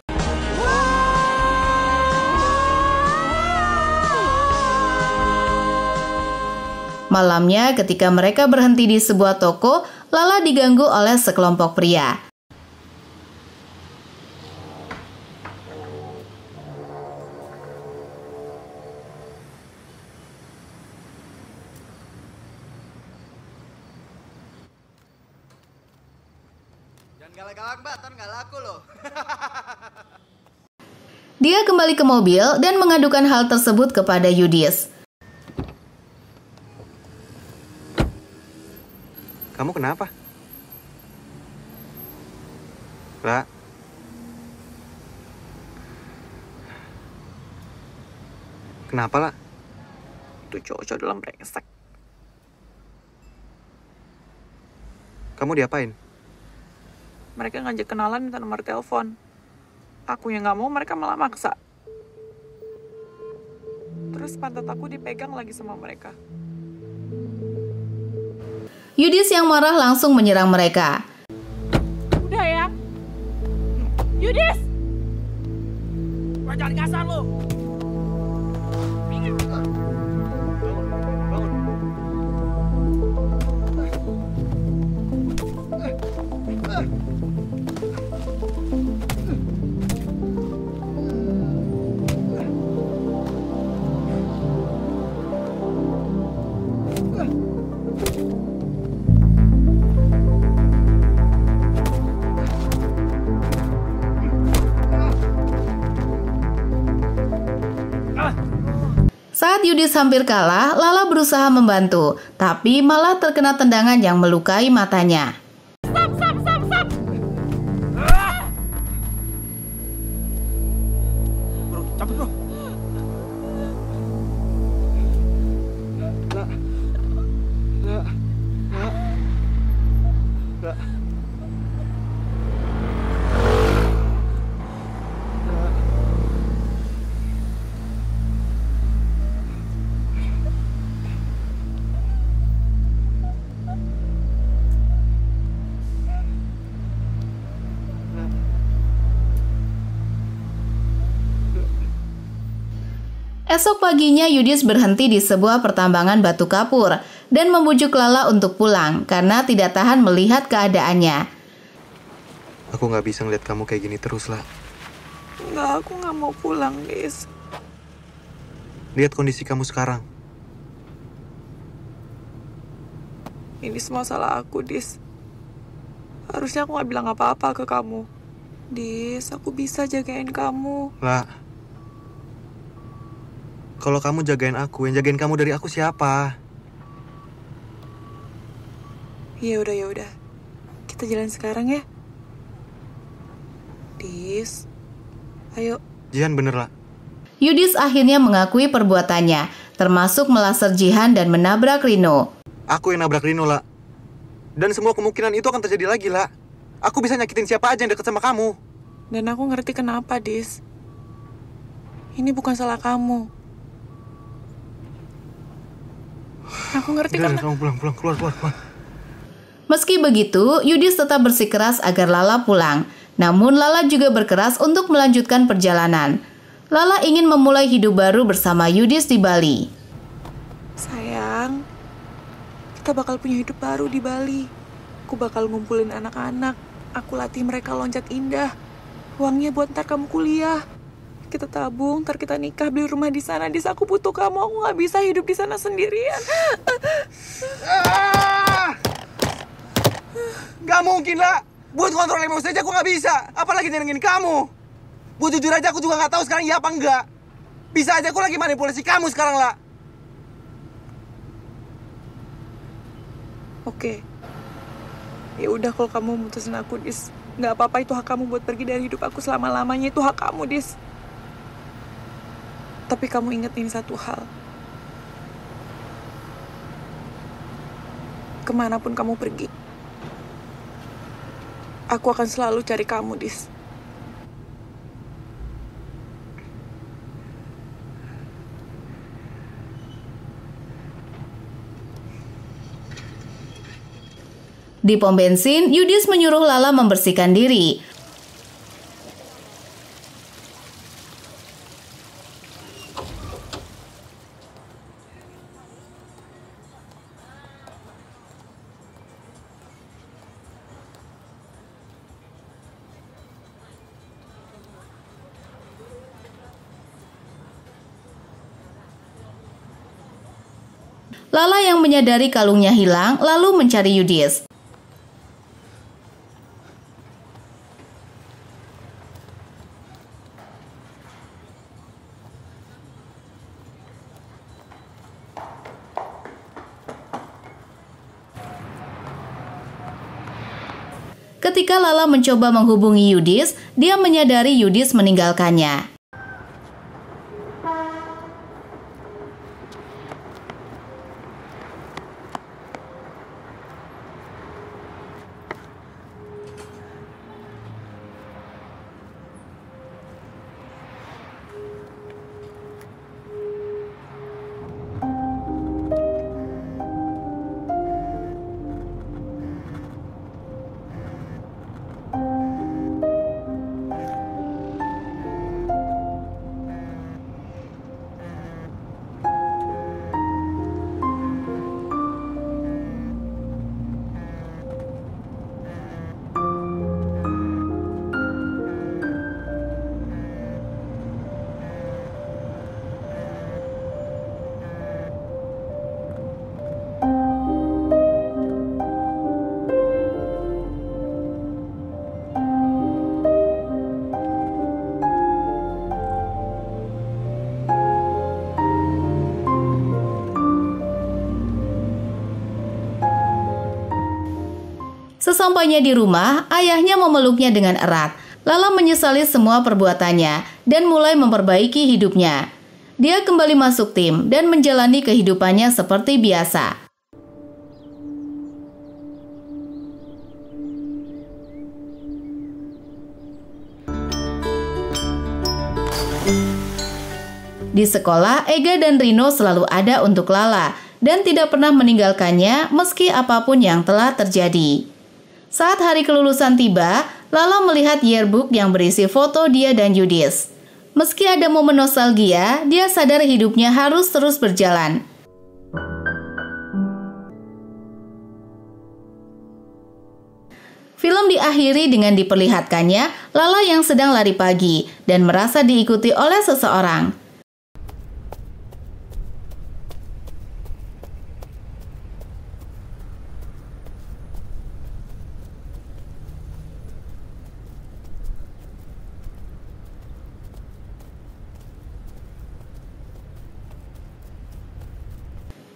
Malamnya, ketika mereka berhenti di sebuah toko, Lala diganggu oleh sekelompok pria. Jangan galak-galak, Mbak, ntar nggak laku loh. Dia kembali ke mobil dan mengadukan hal tersebut kepada Yudis. Kamu kenapa? La. Kenapa, La? Itu cowok-cowok dalam brengsek. Kamu diapain? Mereka ngajak kenalan minta nomor telepon. Aku yang nggak mau, mereka malah maksa. Terus pantat aku dipegang lagi sama mereka. Yudis yang marah langsung menyerang mereka. Udah ya. Yudis! Jangan kasar lu. Saat Yudis hampir kalah, Lala berusaha membantu, tapi malah terkena tendangan yang melukai matanya. Stop! Bro, cabut bro. La. Esok paginya Yudis berhenti di sebuah pertambangan batu kapur dan membujuk Lala untuk pulang karena tidak tahan melihat keadaannya. Aku nggak bisa ngeliat kamu kayak gini terus, La. Enggak, aku nggak mau pulang, Dis. Lihat kondisi kamu sekarang. Ini semua salah aku, Dis. Harusnya aku gak bilang apa-apa ke kamu. Dis, aku bisa jagain kamu. Lah, kalau kamu jagain aku, yang jagain kamu dari aku siapa? Ya udah. Kita jalan sekarang ya. Dis, ayo. Jihan bener lah. Yudis akhirnya mengakui perbuatannya, termasuk melaser Jihan dan menabrak Rino. Aku yang nabrak Rino, lah. Dan semua kemungkinan itu akan terjadi lagi, lah. Aku bisa nyakitin siapa aja yang deket sama kamu. Dan aku ngerti kenapa, Dis. Ini bukan salah kamu. Aku ngerti Udah, karena... kamu pulang, keluar. Meski begitu, Yudis tetap bersikeras agar Lala pulang. Namun Lala juga berkeras untuk melanjutkan perjalanan. Lala ingin memulai hidup baru bersama Yudis di Bali. Sayang, kita bakal punya hidup baru di Bali. Aku bakal ngumpulin anak-anak. Aku latih mereka loncat indah. Uangnya buat ntar kamu kuliah. Kita tabung, ntar kita nikah, beli rumah di sana. Dis, aku butuh kamu. Aku nggak bisa hidup di sana sendirian. Gak mungkin lah. Buat kontrol emosi aja aku nggak bisa. Apalagi nyenengin kamu. Buat jujur aja aku juga nggak tahu sekarang iya apa enggak. Bisa aja aku lagi manipulasi kamu sekarang lah. Oke. Ya udah kalau kamu mutusin aku, Dis. Nggak apa-apa, itu hak kamu buat pergi dari hidup aku selama-lamanya. Itu hak kamu, Dis. Tapi kamu ingat ini satu hal. Kemanapun kamu pergi, aku akan selalu cari kamu, Dis. Di pom bensin, Yudis menyuruh Lala membersihkan diri. Lala yang menyadari kalungnya hilang, lalu mencari Yudis. Ketika Lala mencoba menghubungi Yudis, dia menyadari Yudis meninggalkannya. Sesampainya di rumah, ayahnya memeluknya dengan erat. Lala menyesali semua perbuatannya dan mulai memperbaiki hidupnya. Dia kembali masuk tim dan menjalani kehidupannya seperti biasa. Di sekolah, Ega dan Rino selalu ada untuk Lala dan tidak pernah meninggalkannya meski apapun yang telah terjadi. Saat hari kelulusan tiba, Lala melihat yearbook yang berisi foto dia dan Yudis. Meski ada momen nostalgia, dia sadar hidupnya harus terus berjalan. Film diakhiri dengan diperlihatkannya Lala yang sedang lari pagi dan merasa diikuti oleh seseorang.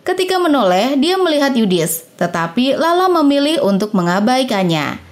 Ketika menoleh, dia melihat Yudis, tetapi Lala memilih untuk mengabaikannya.